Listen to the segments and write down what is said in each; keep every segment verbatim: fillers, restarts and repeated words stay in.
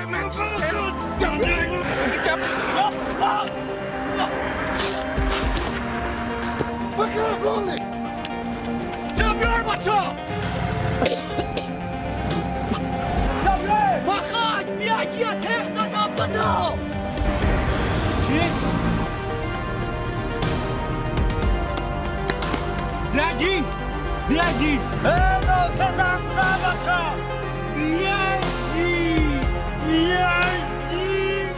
Ready? Ready? Hello, Sazam Zabacha! Ready? Ready?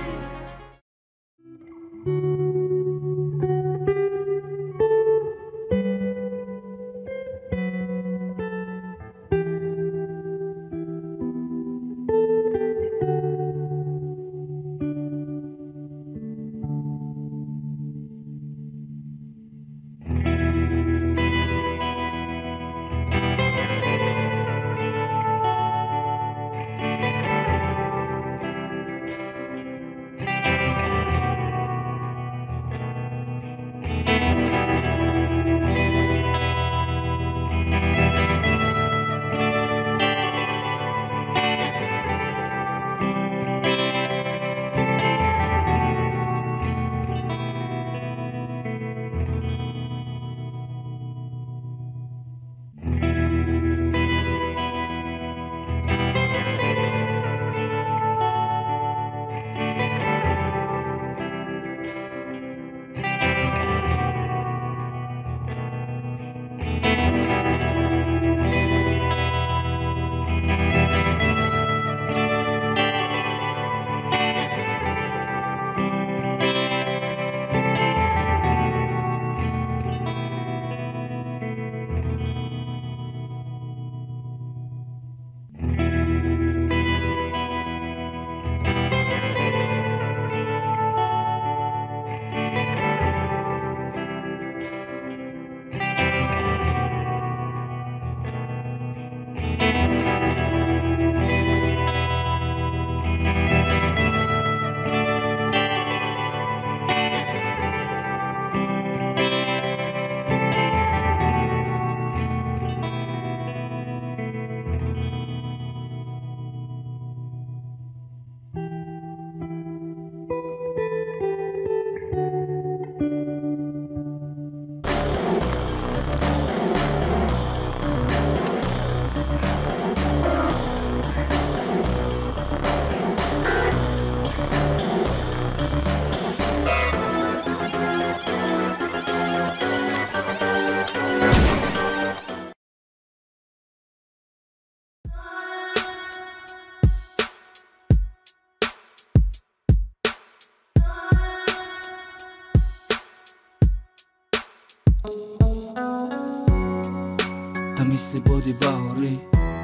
تا مثل بادی بهاری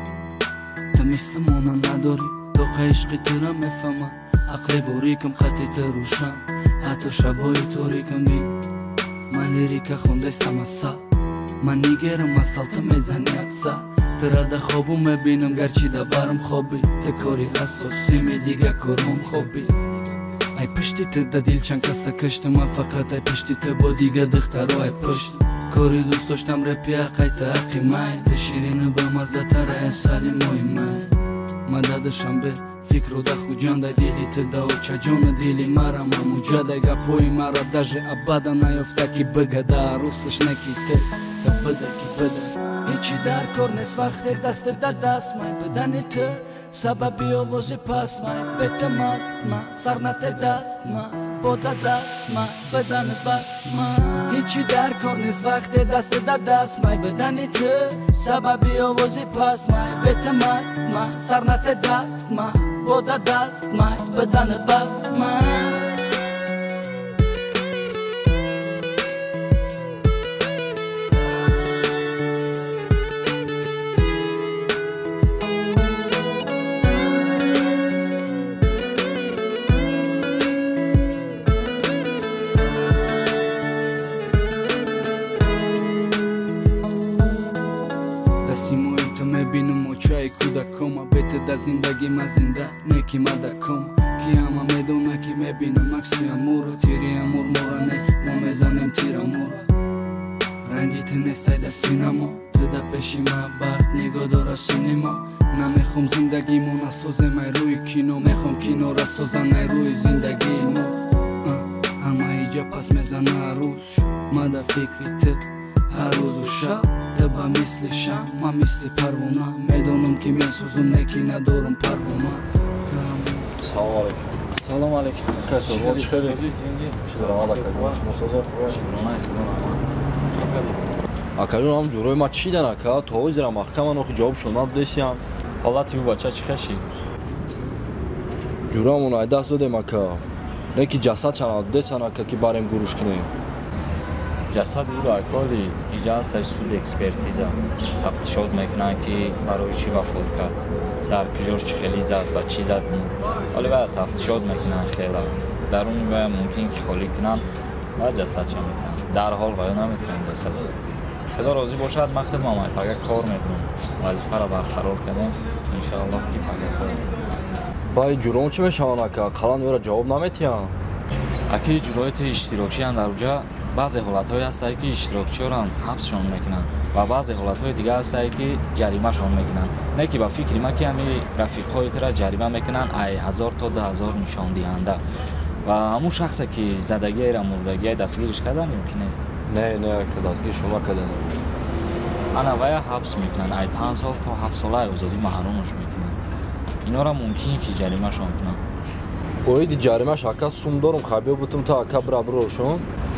تا مثل مونا نداری داغ عشقی ترم میفهمم عقل باریکم خطیت روشن حتی شبای تاریکم بی من لیریکا خوندستم از سال من نیگرم مسئل تا میزنی حدسا ترا ده خوابو میبینم گرچی ده برم خوابی ده کاری اساسی می دیگه کارم خوابی ای پشتی ته ده دیل چند کسا کشتم من فقط ای پشتی ته با دیگه دخترها ای پشت کاری دوست داشتم رپی حقی تا حقی مای ته شیرینه به مزه تره ای سالی موی مای من دادشم به فکر و ده خوجان ده دیلی ته ده و چه جان دیلی مرا مموجه ده گپوی مرا دجه ابدا نیفته کی بگه ده عروسش نکی ته ده بده کی بده هیچی در کار نیست وقت دست ده دست مای بدن ته سببی آواز پس مای بهت مست من سرنت دست من بوده دست من بدن بست من هیچی در کار نیست وقت دست ده دست مای بدن ته سببی آواز پس مای بهت مست من سرنت دست من بوده دست من بدن بست من دستیموی تو میبینم و چای کودکم بهت ده زندگی ما زنده نیکی ما دکم کی همه میدونه کی میبینم مکسی امورا تیری امور مورانه ما میزنم تیر امورا رنگی تو نیستای ده سینما تو ده پیشی ما بخت نگاه داره سینما نمیخوام زندگیمو نسازم ای روی کینو میخوام کینو را سازن ای روی زندگیمو اما ایجا پس میزنه روز شو ما در فکری تو هر روز و شب تو با مثل شم ما مثل پروانه میدونم که میسوزم نکی ندارم پروانه سلام علیکم سلام علیکم کسی رو چه خیلی سلام علیکم شما سازار خوبه акажон ҳам ҷурои ма чӣ дан ака то ҳозирам ахкаман охи ҷавоб шуна десиям ҳолати ӯ бача чӣ хаши ҷурамон ай даст додем ака не ки ҷасад шана десан ака ки барем гурӯш кинем ҷасади ӯро аколи иҷа ҳастаи суди экспертиза тафтишот мекунанд ки барои чӣ вафот кард дар куҷош чӣ хели зад ба чӣ зад ҳоли вая тафтишот мекунанд хела даруни вая мумкин ки холӣ кунанд ва ҷасадша метавонанд дар ҳол вая наметавонем ҷасад худо розӣ бошад ман худмам ай пага кор мекунам вазифаро барқарор кардем иншоаллоҳ ки пага кор баи ҷуром чӣ мешаванд ака қалан ӯро ҷавоб наметиҳанд аки ҷурояти иштирокчиянд дар уҷа баъзе ҳолатҳое ҳастае ки иштирокчиёрам ҳабсшон мекунанд ва баъзе ҳолатҳои дигар ҳастае ки ҷаримашон мекунанд не ки ба фикри ма ки ҳами рафиқҳоитра ҷарима мекунанд ай ҳазор то ду ҳазор нишондиҳанда ва ҳамун шахсе ки задагиера мурдагия дастгириш кардан мумкине не не ака дастгиршон накардан ана вая ҳабс мекунанд ай панҷ сол то ҳафт сола озодӣ маҳрумаш мекунанд инора мумкин ки ҷаримашон кунанд оиди ҷаримаш ака сум дорум хабиё бутум то ака бира бирошон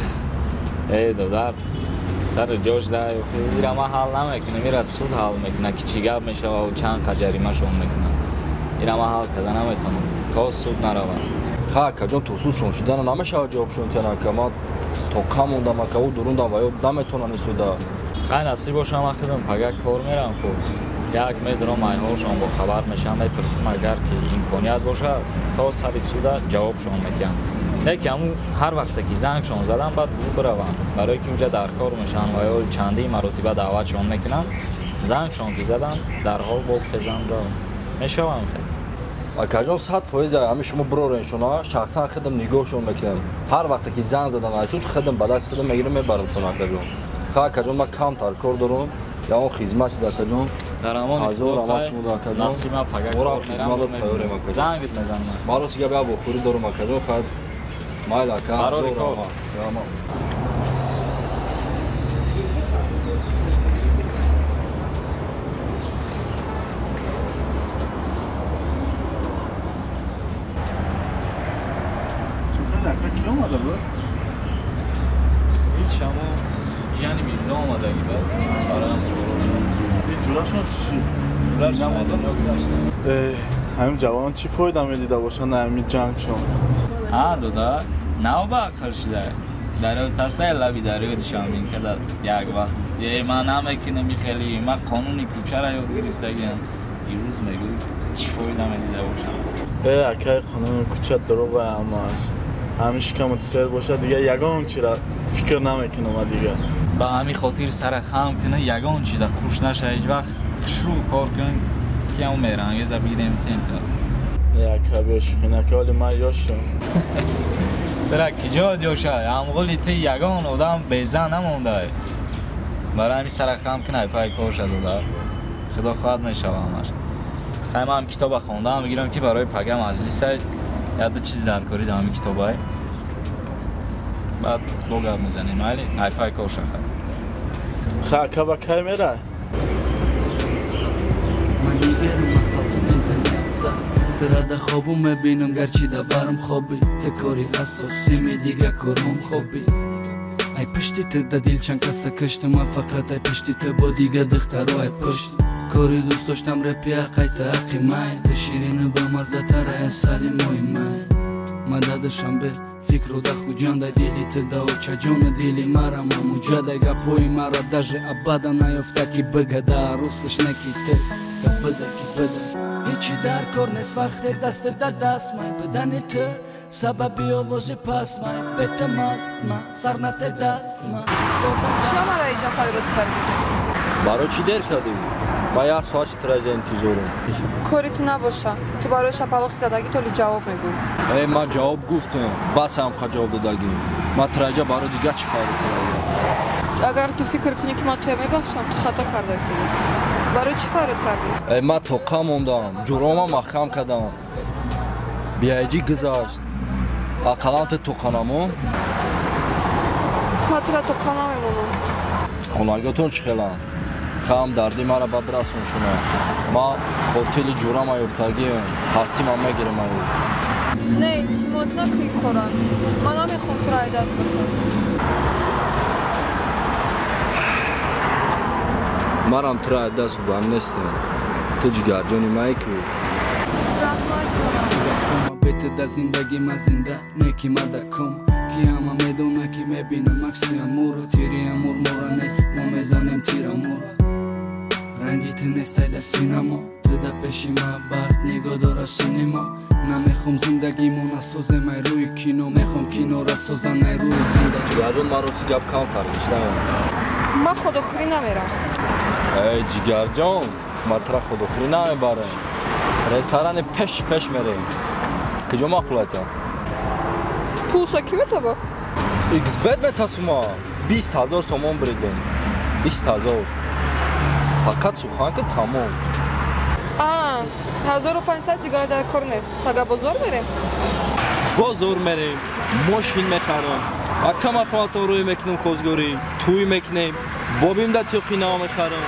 эй додар сари ҷош дай ира ма ҳал намекунем ира суд ҳал мекунад ки чӣ гап мешавад чанд қа ҷаримашон мекунад ира ма ҳал карда наметавонам то суд наравад ха акаҷон то суд шон шудана намешавад ҷавобшон тиан ака ма то қа мондам ака ӯ дурундам ва ё наметавонам ин суда хай насиб бошам ма худам пага кор мерам хуб як медонам айҳолшон бохабар мешавам мепурсим агар ки имконият бошад то сари суда ҷавобшон метиҳам не ки ҳамун ҳар вақте ки зангшон задам баъд ӯ бираванд барое ки уҷа дар кор мешаванд ва ё чандин маротиба даъватшон мекунанд зангшон ки задам дарҳол боб хезанд ва мешаванд хел акаҷон сад фоиз ҳами шумо бирореншона шахсан худам нигоҳшон мекунем ҳар вақте ки занг задан ай суд худам ба даст худам мегирем мебаримшон акаҷон ха акаҷон ма камтар кор дорам я он хизмат шуда акаҷон дар амони ҳазор амат шумуда акаҷон насима пага орам хизматот тайёрем акаҷон зангит мезанам маро сига бия бохӯрӣ дорам акаҷон хай майл ака ҳазор амат هیچ همون جیانی میرزا آمدگی بعد برام جوراشون چی؟ جوراشون نگذاشتن همین جوان چی فایده میدیده باشن همین جنگشون؟ ها دادا نو با عقل شده در تاسه لبی در یادشان مین کدر یک وقت گفتی من نمیکنم خیلی من قانونی کوچه را یاد گرفتگیم امروز میگوی چی فایده میدیده باشن ای اکای قانون کوچه درو و همش همیشه که متصل باشه دیگه یگان چی را فکر نمیکنم دیگه با همین خاطر سر خام کنه یگان چی را خوش نشه هیچ وقت شروع کار کن که همون میرنگه بگیریم تیم تا ای اکای بیشوخی نکه ولی من یاشم ترا کجا جوشه همغلی تی یگان آدم بیزن نمونده برای همین سر خام کنه پای کار شد داده خدا خواهد میشه همش خیلی من هم کتاب خونده هم میگیرم که برای پگه مجلس یاد چیز در کاری دارم این کتاب های بعد لوگا میزنیم ولی نایفای کار شد خیلی که با که میره من دیگرم از سطح میزنیم ترا در خوابو میبینم گرچی در برم خوابی تکاری اساسی می دیگه کرم خوابی ای پشتی ت در دیل چند کسا کشتم من فقط ای پشتی ت با دیگه دخترو ای پشتی کاری دوست داشتم رپی اقای تا اقی مای تشیرین به مزه تره سالی موی مای مددشم به فکر و دخو جان دای دیلی ت دا و چا جان دیلی مرم و مجاده گپوی مرا دجه ابدا نیفته کی بگده عروسش نکی ت بده کی بده هیچی در کار نیست وقت دست در دست مای بدن ت سببی آواز پس مای بهت مست من سر نت دست من چرا مرا اینجا فرود کردی؟ برای چی دیر کردیم؟ با یک ساعت ترجه انتظارم کاریت نباشه تو برای شپالاخی زدگی تولی جواب میگو ای ما جواب گفتم بس هم که جواب دادگی ما ترجه برای دیگه چی خواهد کنم اگر تو فکر کنی که من توی میبخشم تو خطا کرده ایسی برای چی فرار کردی؟ من توقع موندم جرامم خم کردم بیایجی گذاشت اقلان تو توقعنمون ما تو را توقع نمیمونم خونگاتون چخیلن خم دردی مرا ببرسون شما ما خودتیل جورام ایفتگیم خواستیم هم میگیرم ایو نه تیموز نکوی کارن من نمیخوام تو رای دست بکنم مرم تو رای دست بهم نیستم تو جگر جانی مایی که رحمت جانم بهت در زندگی ما زنده نکی ما دکم کی همه میدونه که میبینم مکسی امورا تیری امور مورا نه ما میزنیم تیر امورا رنگی تو نیستای در سینما تو در پیشی ما بخت نگاه داره سینما نمیخوام زندگیمون اسازه مای روی کینو میخوام کینو را سازن نای روی زندگی جگر جان من رو سی گب کم ترگیشتم من خودخوری نمیرم ای جگر جان ما ترا خودخوری نمیبرم رستوران پش پش میریم کجا مقلویت پول شکی به تبا ایکس بد به تصما بیست هزار سومان بریدیم بیست هزار فقط سخن که تمام آه هزار و پانصد دیگر در کار نیست فقط بازار بریم بازار میریم ماشین میخرم اکم افراتون روی میکنیم خوزگوری توی میکنیم بابیم در توقینا میخرم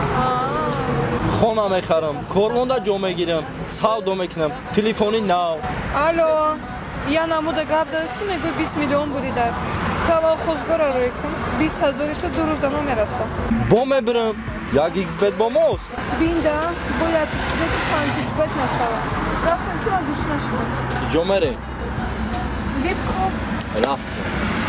خانه میخرم کارمون در جا میگیرم سودا میکنم تلفنی نو الو یا نمود گپ زدستی میگوی بیست میلیون بودی در تا خوزگار رو روی کن بیست هزاری تو دو روزه نمیرسه با میبرم یک ایکس بت با ماست بینده باید ایکس بت پنج ایکس بت نشوه رفتم که من گوش نشوه کجا میریم؟ بیب کن رفتم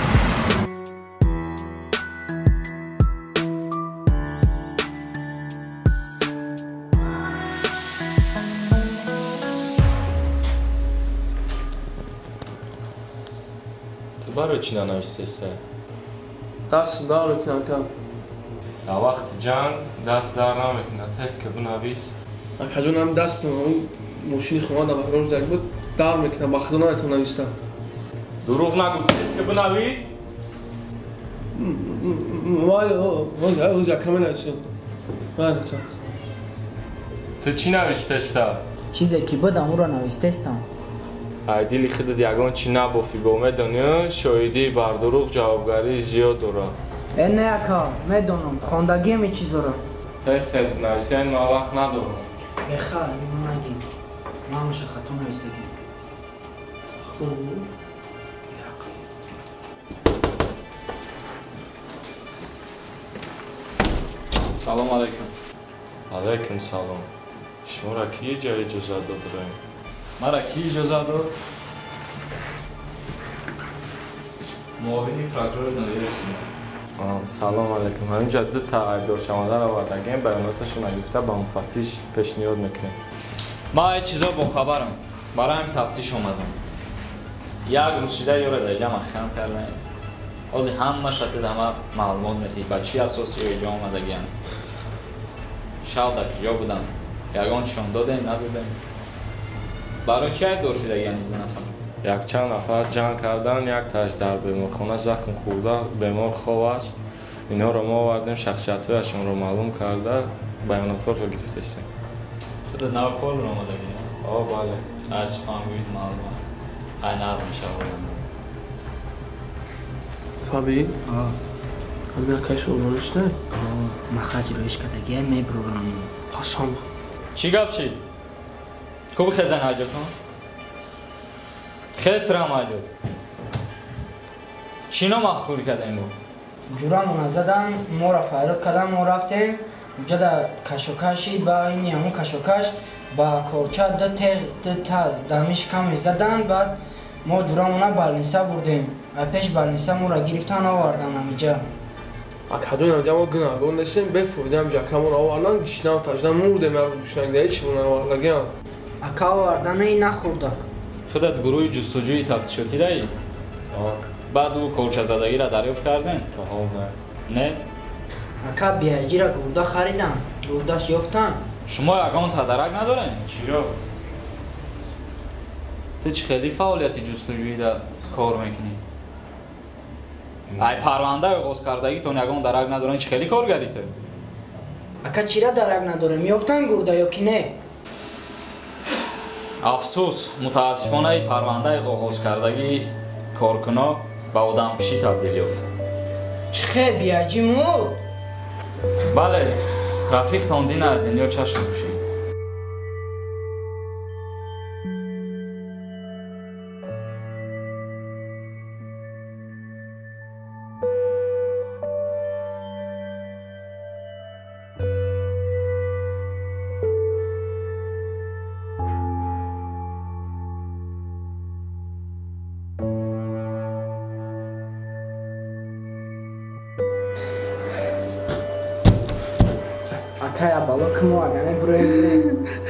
تو برای چی ننوشته؟ دست دار میکنم کم وقت جنگ دست در نمیکنه تست که بنویس کجا هم دست اون ماشین خونه در بگراژ در بود دار میکنم با خدا نایتون نویستم دروغ نگو تست که بنویس وای وای اوز کمی نویسم وای نکن تو چی نوشتشتا؟ چیزی که بدم او را نوشتستم ایدیلی خودت یگان چی نبافی با میدونی شایدی بر دروغ جوابگری زیاد داره نه اکا میدونم خواندگی می چیزو را تست تست بنویسی این ما وقت ندارم بخیر اینو نگیم ما همشه خطا نویستگی خوب سلام علیکم علیکم سلام شما را کی جای اجازه داد داریم؟ مرا کی اجازه داد؟ معاونی پروکورور نویسیم سلام علیکم همینجا دو تا ایدور چماده را وردگیم بیاناتشون نگفته با مفتیش پیشنهاد میکنیم ما این چیزا با خبرم برای هم تفتیش اومدم یک روز شده یاره در جمع خم کردن از همه شده همه معلومات میتی با چی اساسی اینجا آمدگیم شاید در کجا بودم یگان شان دادیم ندادیم برای چی دور شده یعنی دو نفر یک چند نفر جنگ کردن یک تاش در بیمارخانه زخم خورده بیمار خواب است اینا رو ما آوردیم شخصیت‌هایشون رو معلوم کرده بیانات رو گرفتیم خود نو کل رو آمدگیم آه بله از فهمید معلومه های نظم شاید فابی آه همین اکایش اولانش نه آه مخرج رویش کدگی می برورم قسم چی گپ شید؟ خوب خزن حاجتون؟ خسترم حاجت چینا مخوری کردیم بود؟ جورامون زدن ما را فیرات کردن ما رفتیم اونجا در کشوکشید با اینی همون کشوکش با کورچه دو تیغ دو تا دمیش کمی زدن بعد ما جورامون بالنیسه بردیم پیش بالنیسه ما را گرفتن آوردن همینجا اکادون اینجا ما گناهگار نیستیم بفهمیدم جا کمون آوردن گشنه و تجدن مرده مرد گوشنگ دیگه چی بونه آوردگیم اکا آوردن این نخوردک خودت گروه جستجوی تفتیشاتی دایی؟ آه بعد او کورچه زدگی را دریافت کردن؟ تا حال نه نه؟ اکا بیایجی را گرده خریدم گردهش یافتم شما یگان تدرک ندارین؟ چرا؟ تو چه خیلی فعالیتی جستجویی در کار میکنی؟ ای پرونده آغاز کردگی تون یگان درک ندارن چه خیلی کارگری تو؟ ака чира дарак надоре меофтан гурда ё ки не афсус мутаассифонаи парвандаи оғозкардагии коркуно ба одамкишӣ табдил ёфт. чӣ хе биаҷимуд бале рафиқтон дина дунё чашм кушид. акая бало кимо агане буроем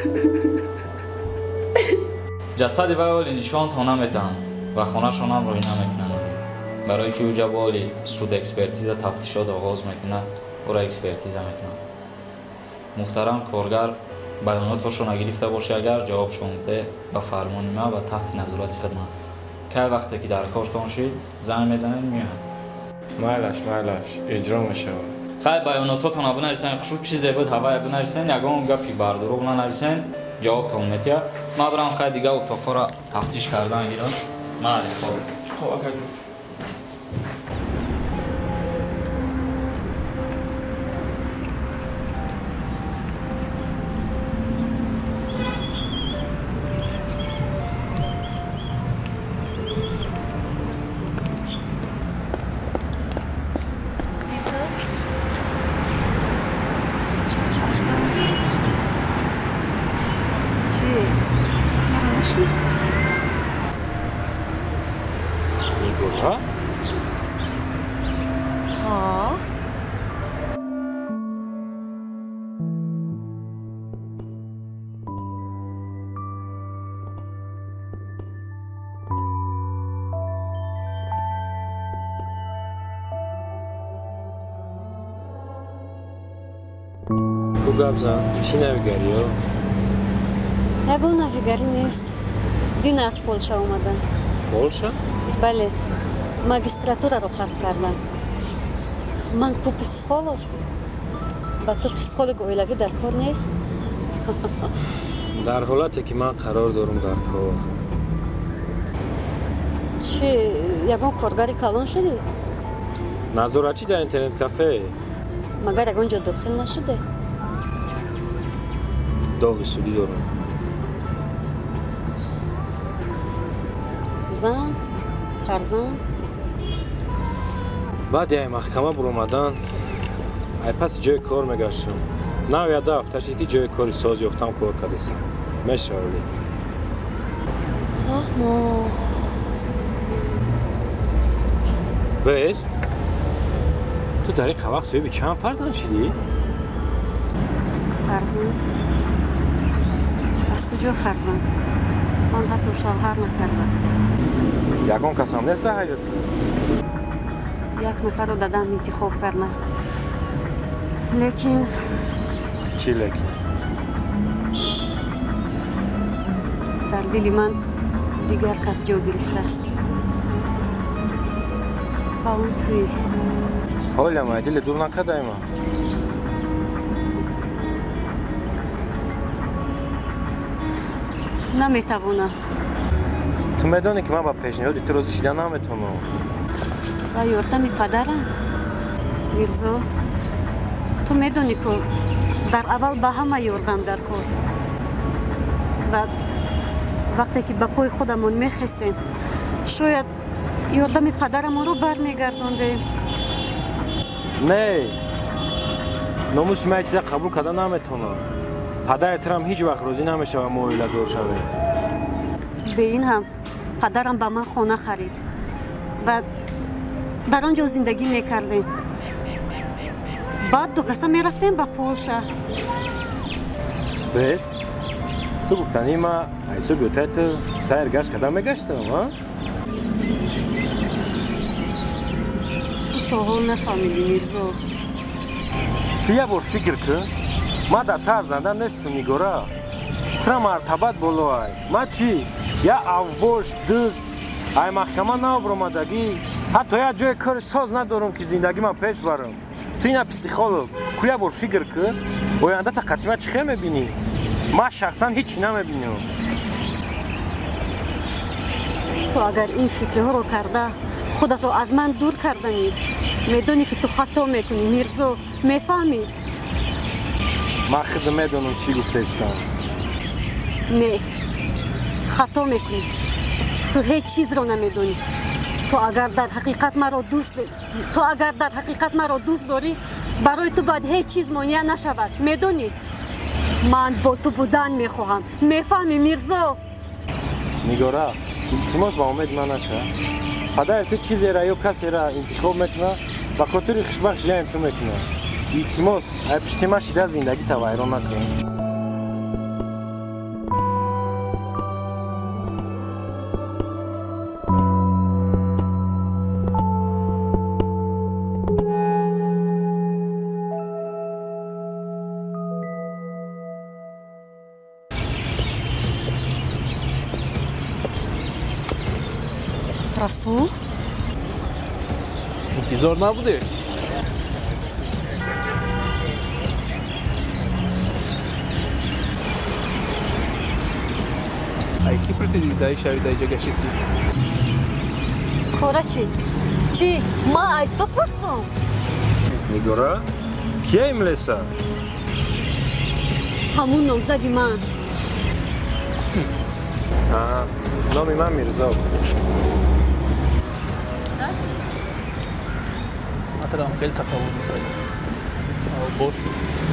ҷасади вай оли нишонтон наметаҳанд ва хонашонам рӯй намекунанд. барое ки ӯ ҷаволи суд экспертиза тафтишот оғоз мекунад ӯро экспертиза мекунанд. муҳтарам коргар баёноташро нагирифта бошӣ агар ҷавобшон гуфте ба фармони ма ва таҳти назорати хидмат. кай вақте ки дар кортон шид занг мезанед меояд. майлаш майлаш иҷро мешавад. хай баёнототонро бинависен хушуд чизе буд ҳавая бинависен ягон гапи бардуруғ нанависен ҷавобтон метиҳад. ман бирам хай дига утоқҳоро тафтиш кардан гирам. майли хоб хоб акаҷон нигоҳа ها ку гап зан чӣ навигариё ягон навигарӣ нест дина аз полша омада полша бале магистратураро хатм кардам ман ку психолог ба ту психологи оилавӣ дар кор нест дар ҳолате ки ман қарор дорам дар кор чӣ ягон коргари калон шудӣ назоратчӣ дар интернет кафе магар ягон ҷо дохил нашудӣ доғи судӣ дорам зан фарзанд баъди ай маҳкама буромадан ай паси ҷои кор мегаштам нав яда ҳафташи ки ҷои кори соз ёфтам кор кардасам мешавали фаҳмо бест ту дар ин қавақ соҳиби чанд фарзанд шидӣ фарзанд аз куҷо фарзанд ман ҳатто шавҳар накардам ягон касам нест дар ҳаётӣ як нафарро дадам интихоб кардам лекин чӣ лекин дар дили ман дигар кас ҷо гирифтааст ва он туӣ ҳолям ай дили дур накардай ман наметавонам ту медонӣ ки ман ба пешниҳоди ту розӣ шида наметавонам ва ёрдами падарам мирзо ту медонӣ ку дар аввал ба ҳама ёрдам дар кор ва вақте ки ба пои худамон мехестем шояд ёрдами падарамонро бармегардондем не номуси ман чиза қабул карда наметавонам падаратам ҳеҷ вақт розӣ намешава мо оиладор шавем бе ин ҳам падарам ба ман хона харид ва дар он ҷо зиндагӣ мекардем баъд ду каса мерафтем ба полша бест ту гуфтанӣ ма ҳисоби отаи ту сайр гашт карда мегаштам а ту то ҳол нафаҳмидӣ мирзо ту як бор фикр кун ман дар тар занда нестам нигора тура мартабат болоай ман чӣ я авбош дуз ай маҳкама навбуромадагӣ ҳатто як ҷои кори соз надорам ки зиндагиман пеш барам تو اینا پسیخولوگ کویا بر فکر کرد آینده تا قطعا چه میبینی؟ ما شخصا هیچی نمیبینم. تو اگر این فکر ها رو کرده خودت رو از من دور کردنی میدونی که تو خطا میکنی میرزا میفهمی؟ من خود میدونم چی گفته استم. نه خطا میکنی تو هیچ چیز رو نمیدونی. تو اگر در حقیقت مرا دوست ب... تو اگر در حقیقت مرا دوست داری برای تو باید هیچ چیز مانع نشود میدونی؟ من با تو بودن میخواهم میفهمی میرزا؟ نگارا التماس با امید من نشه. پدر تو چیزی را یا کسی را انتخاب میکنه و خاطر خوشبخت جای تو میکنه. التماس پشتیما شده زندگی تو ویران نکن. رسول انتظار نبوده. ای کی پرسیدی دایی شوی دایی جا گشتی؟ کاره چی؟ چی؟ ما ای تو پرسم نگارا؟ کیه این ملیسا؟ همون نامزدی من. آه نامی من میرزا بود. ترى هم خیلی تصور میکنیم او باش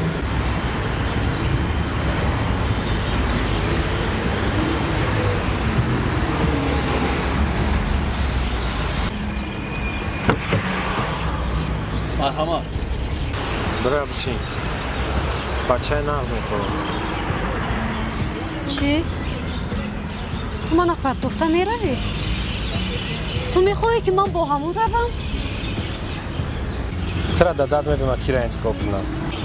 مرحبا برای بشین بچه ناز میتونم. چی؟ تو من پرتوفته میروی؟ تو میخواهی که من با همون روم؟ ترا داداد میدونم کی را انتخاب کنم.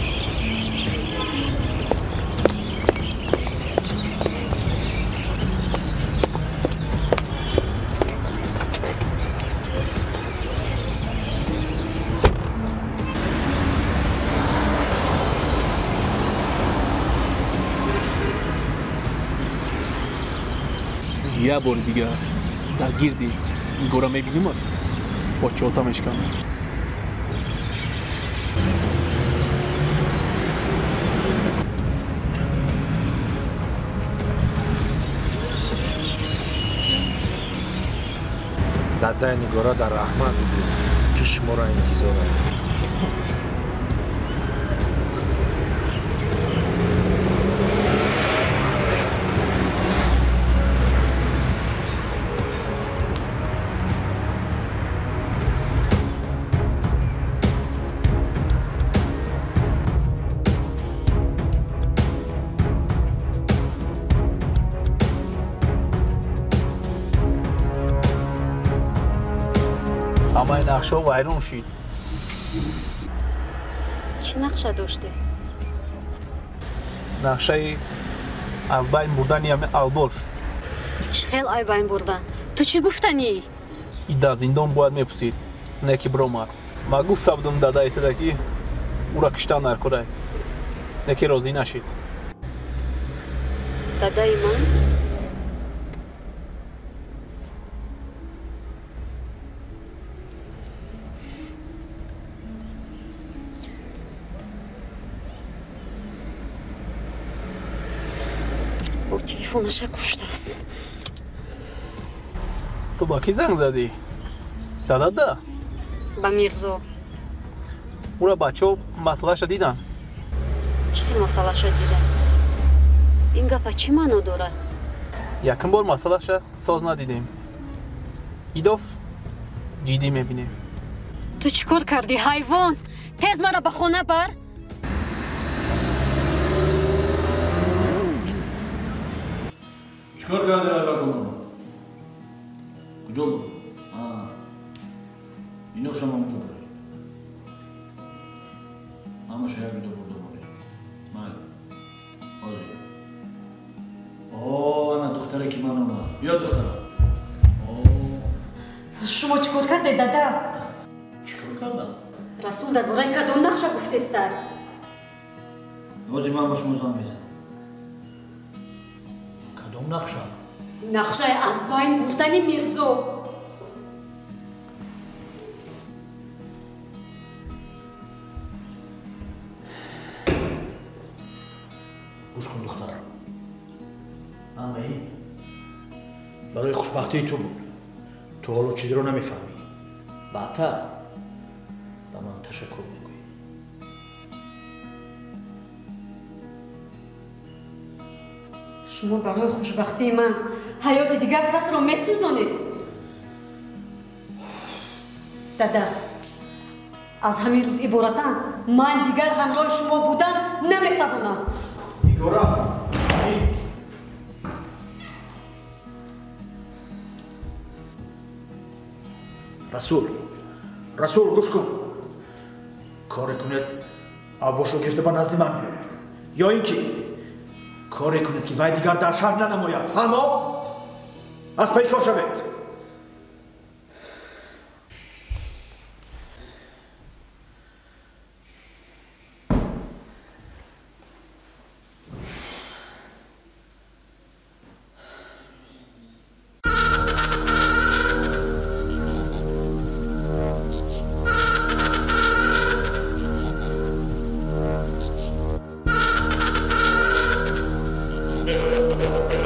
یه بار دیگه در گیردی گورا میبینیم با چوتا میشکم. داده نگارا در رحمت بود که شما را انتظار است. اما این نقشه ویرون شید. چی نقشه داشته؟ نقشه از بین بردن یعنی البرش. چه خیل ای بین بردن؟ تو چی گفتنی؟ ایده زندان باید میپسید نه که برامد. ما گفته بودم داده ایتده که او را کشتن نرکنه نه که راضی نشید. داده ای من؟ با تلفنش کشته است. تو با کی زنگ زدی؟ داده ده؟ با میرزا. او را بچه ها مسئله شد دیدن؟ چه مسئله شد دیدن؟ این گپا چی معنی داره؟ یکم بار مسئله شد ساز ندیدیم. ایداف جدی میبینیم. تو چیکار کردی حیوان؟ تیز مرا به خونه بر. چیکار کردی رای بکنم؟ کجا بود؟ آه اینو شما کجا بری؟ اما شاید جدا برده باری مال آزی اوه انا دختره که من اومد بیا دختره شما چیکار کردی دادا؟ چیکار کردم؟ расул дар бораи кадом нақша гуфтестар? ҳозир ман ба шумо занг мезанам. Кадом нақша? Нақшаи аз байн бурдани Мирзо. гӯш кун духтар. ҳамаи барои хушбахтии ту буд. ту ҳоло чизро намефаҳмӣ. баъдтар ба ман ташаккур мегӯӣ. шумо барои хушбахтии ман ҳаёти дигар касро месӯзонед. дада, аз ҳамин рӯз иборатан ман дигар ҳамроҳи шумо будан наметавонам. нигора, расул, расул гӯш кун. коре кунед авбошро гирифта ба назди ман биёред. ё ин ки коре кунед ки вай дигар дар шаҳр нанамояд. фаҳмо? аз пайкор шавед. Thank you.